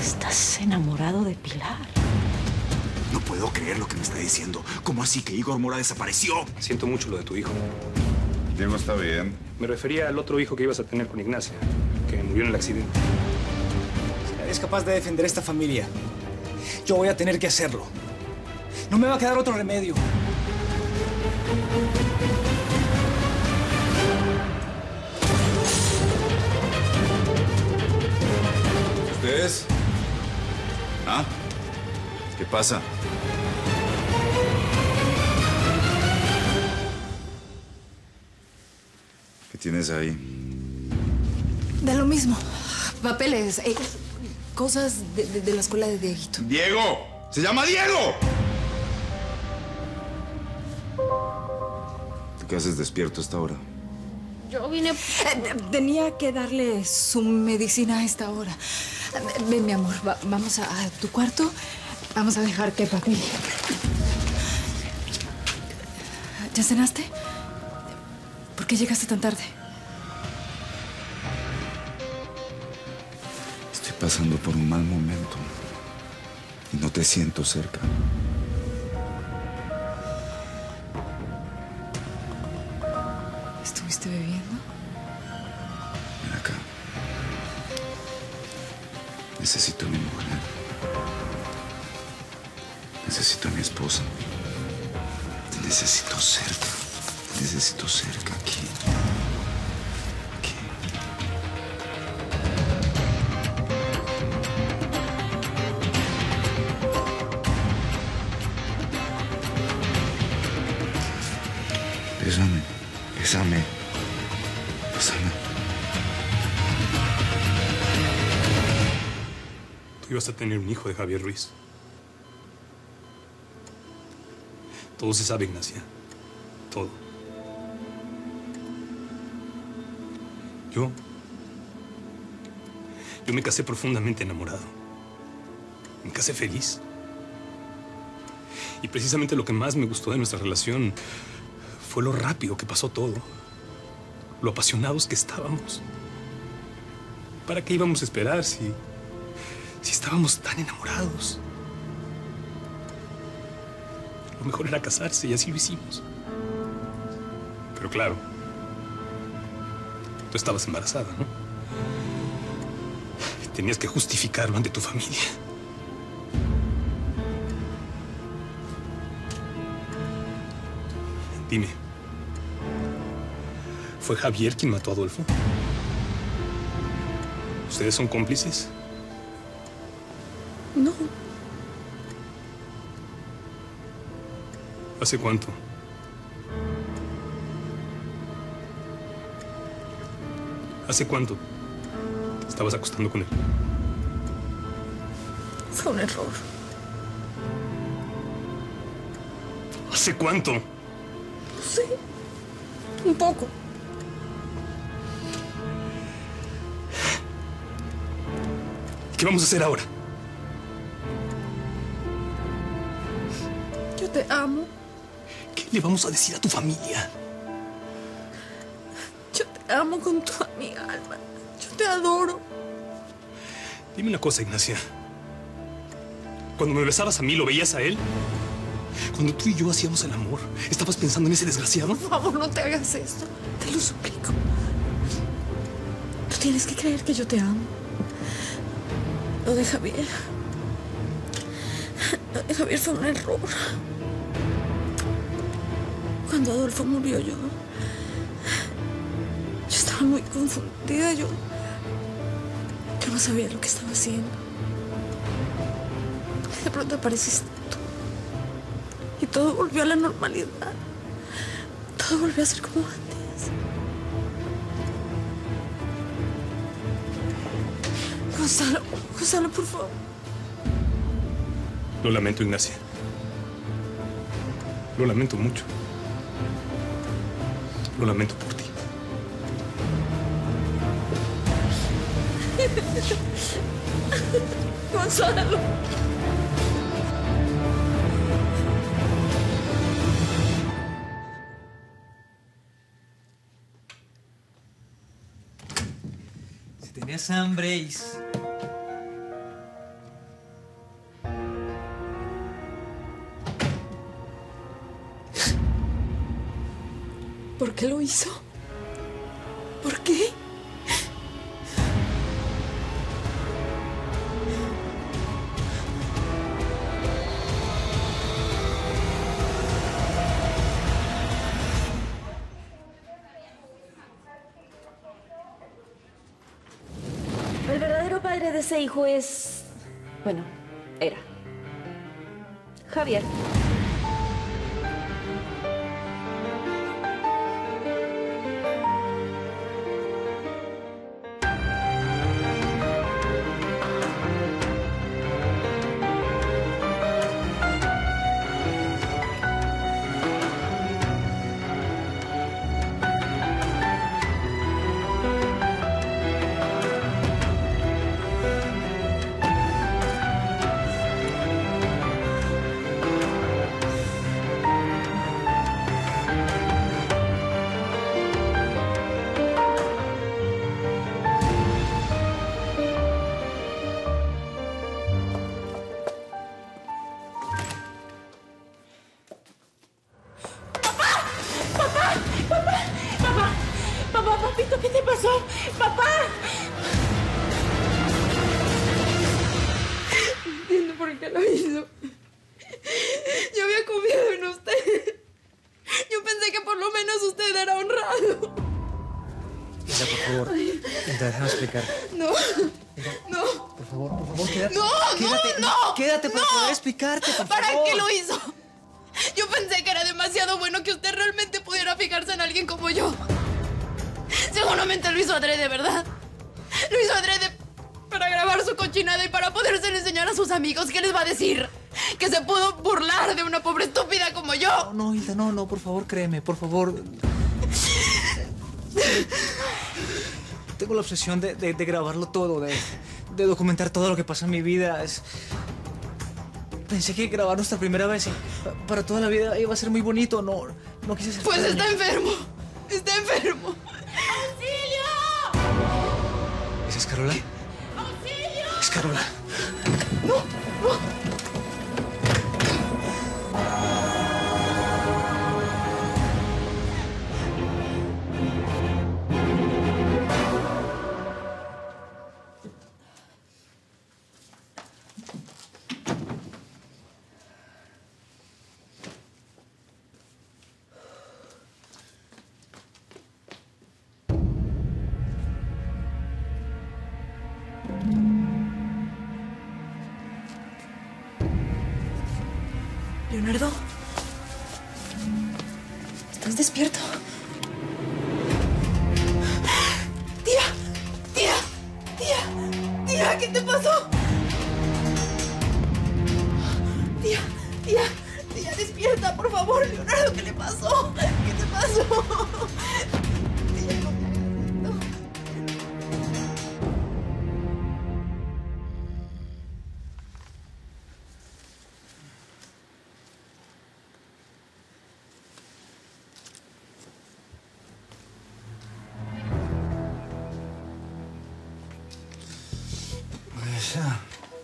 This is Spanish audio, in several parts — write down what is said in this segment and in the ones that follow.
Estás enamorado de Pilar. No puedo creer lo que me está diciendo. ¿Cómo así que Igor Mora desapareció? Siento mucho lo de tu hijo. Diego está bien. Me refería al otro hijo que ibas a tener con Ignacia, que murió en el accidente. Si eres capaz de defender esta familia, yo voy a tener que hacerlo. No me va a quedar otro remedio. ¿Ustedes? ¿Ah? ¿Qué pasa? ¿Qué tienes ahí? Da lo mismo. Papeles, cosas de la escuela de Dieguito. ¡Diego! ¡Se llama Diego! ¿Tú qué haces despierto a esta hora? Yo vine... tenía que darle su medicina a esta hora. Ven, mi amor, vamos a tu cuarto. Vamos a dejar que papi... ¿Ya cenaste? ¿Por qué llegaste tan tarde? Estoy pasando por un mal momento y no te siento cerca. ¿Estuviste bebiendo? Ven acá. Necesito a mi mujer. Necesito a mi esposa. Te necesito cerca. Te necesito cerca aquí. Aquí. Bésame. Bésame. Bésame. Tú ibas a tener un hijo de Javier Ruiz. Todo se sabe, Ignacia. Todo. Yo me casé profundamente enamorado. Me casé feliz. Y precisamente lo que más me gustó de nuestra relación fue lo rápido que pasó todo. Lo apasionados que estábamos. ¿Para qué íbamos a esperar si estábamos tan enamorados? Lo mejor era casarse y así lo hicimos. Pero claro, tú estabas embarazada, ¿no? Tenías que justificarlo ante tu familia. Dime, ¿fue Javier quien mató a Adolfo? ¿Ustedes son cómplices? No. ¿Hace cuánto? ¿Hace cuánto te estabas acostando con él? Fue un error. ¿Hace cuánto? No sé. Un poco. ¿Qué vamos a hacer ahora? Yo te amo. ¿Qué le vamos a decir a tu familia? Yo te amo con toda mi alma. Yo te adoro. Dime una cosa, Ignacia. Cuando me besabas a mí, ¿lo veías a él? Cuando tú y yo hacíamos el amor, ¿estabas pensando en ese desgraciado? Por favor, no te hagas esto. Te lo suplico. Tú tienes que creer que yo te amo. Lo de Javier. Lo de Javier fue un error. Cuando Adolfo murió, yo estaba muy confundida. Yo no sabía lo que estaba haciendo. De pronto apareciste tú. Y todo volvió a la normalidad. Todo volvió a ser como antes. Gonzalo, Gonzalo, por favor. Lo lamento, Ignacia. Lo lamento mucho. Lo lamento por ti. Gonzalo. Si tenías hambre, qué lo hizo? ¿Por qué? El verdadero padre de ese hijo es... Bueno, era Javier. Papito, ¿qué te pasó? ¡Papá! No entiendo por qué lo hizo. Yo había confiado en usted. Yo pensé que por lo menos usted era honrado. Hilda, por favor. Hilda, déjame explicar. No. Hilda, No. por favor, quédate. No, Quédate, no. Quédate para No. poder explicarte, por ¿Para favor. qué lo hizo? Yo pensé que era demasiado bueno que usted realmente pudiera fijarse en alguien como yo. Seguramente lo hizo adrede, ¿verdad? Lo hizo adrede para grabar su cochinada y para poderse enseñar a sus amigos. ¿Qué les va a decir? Que se pudo burlar de una pobre estúpida como yo. No, Hilda, no, por favor, créeme, por favor. Tengo la obsesión de grabarlo todo, de documentar todo lo que pasa en mi vida. Pensé que grabar nuestra primera vez para toda la vida iba a ser muy bonito. No quise ser... Pues está enfermo. Está enfermo. ¿Esa es Carola? ¡Auxilio! Es Carola. Leonardo, ¿estás despierto? Tía, ¿qué te pasó? Tía, despierta, por favor, Leonardo, ¿qué le pasó? ¿Qué te pasó? Tía, no me hagas esto. Esa.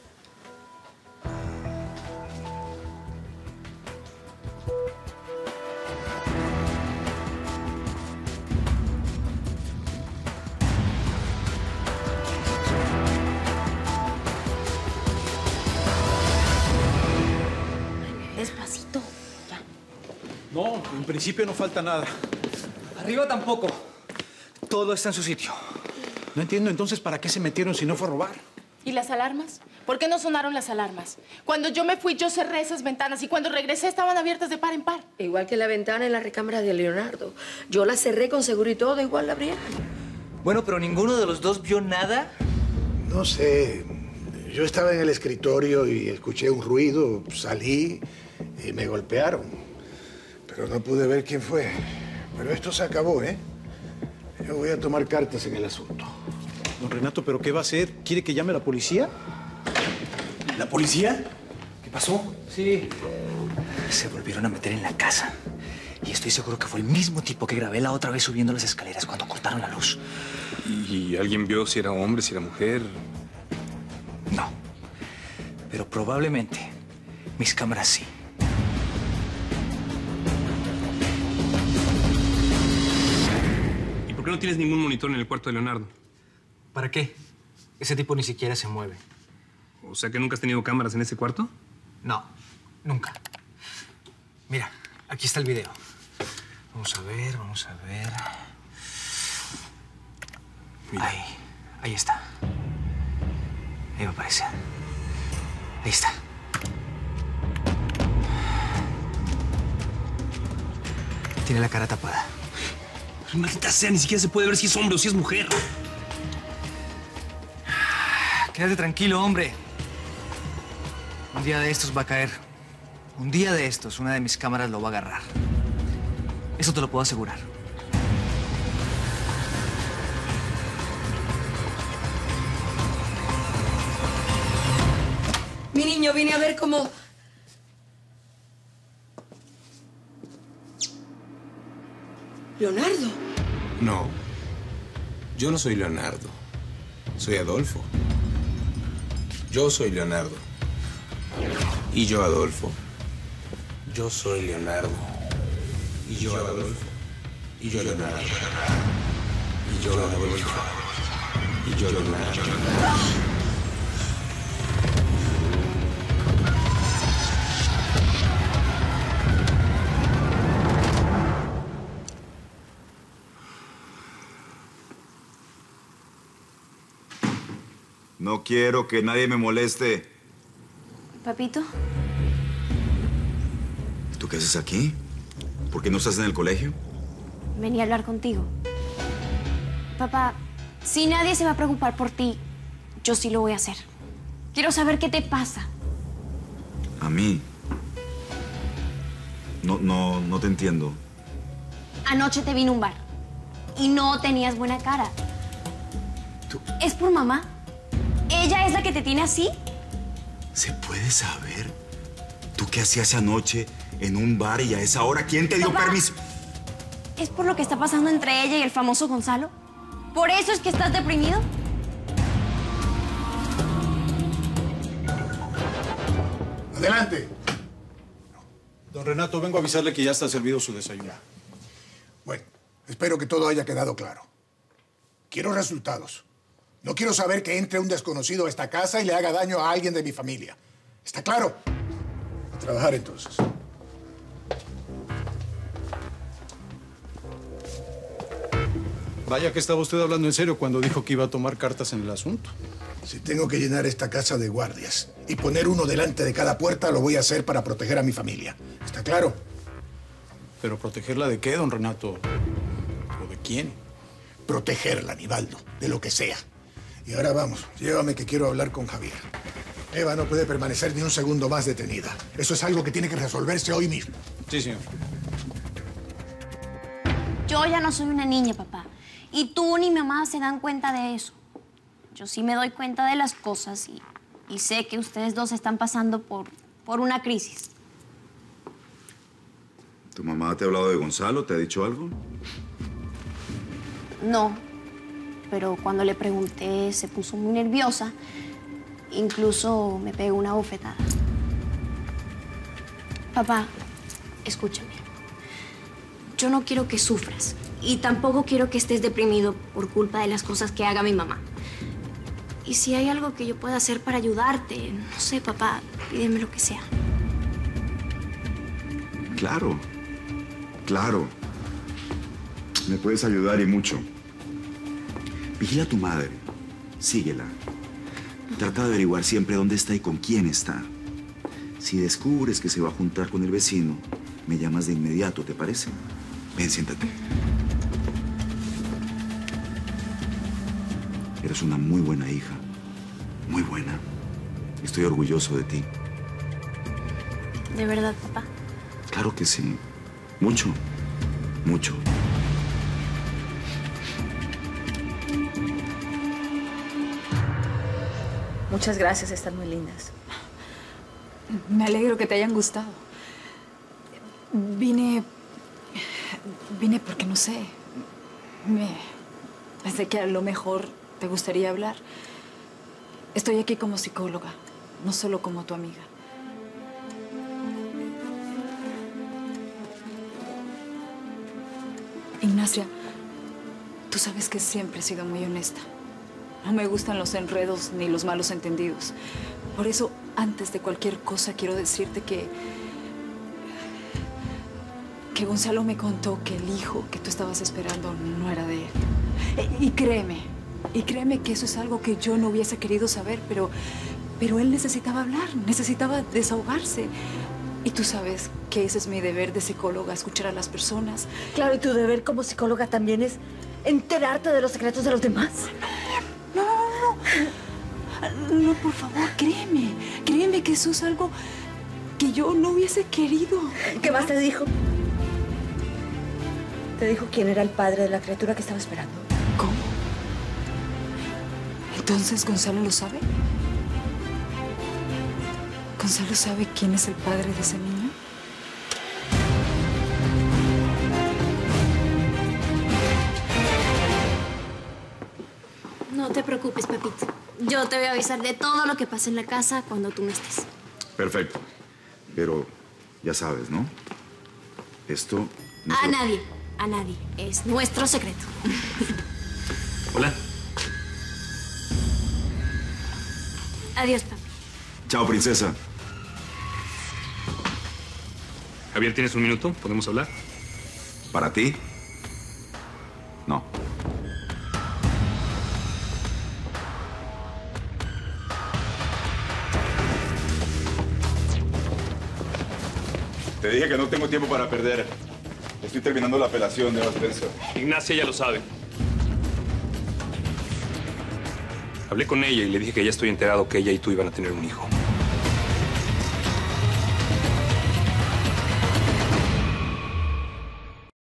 Despacito. Ya. No, en principio no falta nada. Arriba tampoco. Todo está en su sitio. No entiendo entonces para qué se metieron si no fue a robar. ¿Y las alarmas? ¿Por qué no sonaron las alarmas? Cuando yo me fui, yo cerré esas ventanas y cuando regresé estaban abiertas de par en par. Igual que la ventana en la recámara de Leonardo. Yo la cerré con seguro y todo, igual la abrieron. Bueno, pero ninguno de los dos vio nada. No sé. Yo estaba en el escritorio y escuché un ruido, salí y me golpearon. Pero no pude ver quién fue. Pero esto se acabó, ¿eh? Yo voy a tomar cartas en el asunto. Don Renato, ¿pero qué va a hacer? ¿Quiere que llame a la policía? ¿La policía? ¿Qué pasó? Sí. Se volvieron a meter en la casa. Y estoy seguro que fue el mismo tipo que grabé la otra vez subiendo las escaleras cuando cortaron la luz. ¿Y alguien vio si era hombre, si era mujer? No. Pero probablemente mis cámaras sí. ¿Por qué no tienes ningún monitor en el cuarto de Leonardo? ¿Para qué? Ese tipo ni siquiera se mueve. O sea que nunca has tenido cámaras en ese cuarto. No, nunca. Mira, aquí está el video. Vamos a ver, vamos a ver. Mira. Ahí está. Ahí me aparece. Ahí está. Tiene la cara tapada. Pero maldita sea, ni siquiera se puede ver si es hombre o si es mujer. Quédate tranquilo, hombre. Un día de estos va a caer. Un día de estos, una de mis cámaras lo va a agarrar. Eso te lo puedo asegurar. Mi niño, vine a ver cómo... ¿Leonardo? No. Yo no soy Leonardo. Soy Adolfo. Yo soy Leonardo. Y yo Adolfo. Yo soy Leonardo. Y yo Adolfo. Y yo Leonardo. Y yo Adolfo. Y yo Leonardo. No quiero que nadie me moleste. Papito. ¿Tú qué haces aquí? ¿Por qué no estás en el colegio? Vení a hablar contigo. Papá, si nadie se va a preocupar por ti, yo sí lo voy a hacer. Quiero saber qué te pasa. ¿A mí? No te entiendo. Anoche te vi en un bar y no tenías buena cara. ¿Es por mamá? ¿Ella es la que te tiene así? ¿Se puede saber? ¿Tú qué hacías anoche en un bar y a esa hora? ¿Quién te dio Papá, permiso? ¿Es por lo que está pasando entre ella y el famoso Gonzalo? ¿Por eso es que estás deprimido? Adelante. Don Renato, vengo a avisarle que ya está servido su desayuno. Bueno, espero que todo haya quedado claro. Quiero resultados. No quiero saber que entre un desconocido a esta casa y le haga daño a alguien de mi familia. ¿Está claro? A trabajar entonces. Vaya que estaba usted hablando en serio cuando dijo que iba a tomar cartas en el asunto. Si tengo que llenar esta casa de guardias y poner uno delante de cada puerta, lo voy a hacer para proteger a mi familia. ¿Está claro? ¿Pero protegerla de qué, don Renato? ¿O de quién? Protegerla, Aníbaldo, de lo que sea. Y ahora vamos, llévame que quiero hablar con Javier. Eva no puede permanecer ni un segundo más detenida. Eso es algo que tiene que resolverse hoy mismo. Sí, señor. Yo ya no soy una niña, papá. Y tú ni mi mamá se dan cuenta de eso. Yo sí me doy cuenta de las cosas y sé que ustedes dos están pasando por una crisis. ¿Tu mamá te ha hablado de Gonzalo? ¿Te ha dicho algo? No, pero cuando le pregunté se puso muy nerviosa. Incluso me pegó una bofetada. Papá, escúchame. Yo no quiero que sufras y tampoco quiero que estés deprimido por culpa de las cosas que haga mi mamá. Y si hay algo que yo pueda hacer para ayudarte, no sé, papá, pídeme lo que sea. Claro, claro. Me puedes ayudar y mucho. Vigila a tu madre. Síguela. Trata de averiguar siempre dónde está y con quién está. Si descubres que se va a juntar con el vecino, me llamas de inmediato, ¿te parece? Ven, siéntate. Eres una muy buena hija. Muy buena. Estoy orgulloso de ti. ¿De verdad, papá? Claro que sí. Mucho. Mucho. Muchas gracias, están muy lindas. Me alegro que te hayan gustado. Vine porque no sé. Pensé que a lo mejor te gustaría hablar. Estoy aquí como psicóloga, no solo como tu amiga. Ignacia, Tú sabes que siempre he sido muy honesta. No me gustan los enredos ni los malos entendidos. Por eso, antes de cualquier cosa, quiero decirte que Gonzalo me contó que el hijo que tú estabas esperando no era de él. Y créeme que eso es algo que yo no hubiese querido saber, pero él necesitaba hablar, necesitaba desahogarse. Y tú sabes que ese es mi deber de psicóloga, escuchar a las personas. Claro, y tu deber como psicóloga también es enterarte de los secretos de los demás. No, por favor, créeme que eso es algo que yo no hubiese querido. ¿Qué más te dijo? ¿Te dijo quién era el padre de la criatura que estaba esperando? ¿Cómo? ¿Entonces Gonzalo lo sabe? ¿Gonzalo sabe quién es el padre de ese niño? No te preocupes, papito. Yo te voy a avisar de todo lo que pasa en la casa cuando tú no estés. Perfecto. Pero ya sabes, ¿no? Esto... no A se lo- nadie. Es nuestro secreto. Hola. Adiós, papi. Chao, princesa. Javier, ¿tienes un minuto? ¿Podemos hablar? ¿Para ti? No. Te dije que no tengo tiempo para perder. Estoy terminando la apelación de Spencer. Ignacia ya lo sabe. Hablé con ella y le dije que ya estoy enterado que ella y tú iban a tener un hijo.